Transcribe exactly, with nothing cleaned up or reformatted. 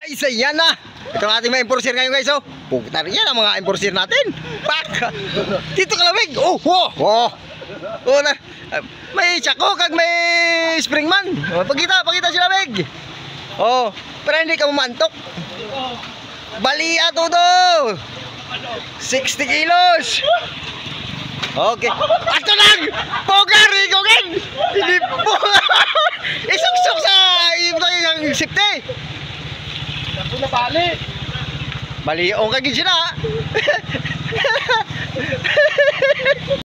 Guys, ayan na. Ito ang ating mga enforcer ngayon guys. Oh. Puta rin yan ang mga enforcer natin. Pak! Dito kalawig. Oh, oh, oh. Oh, na. May tsako kag may springman. Oh, pagkita, pagkita sila big. Oh, pero hindi ka mamantok. Balia todo. sixty kilos. Okay. Ato lang. Pogar, ikogan. Hindi po. Isuksok sa yung safety. Ako na bali. Bali, okay gid sila.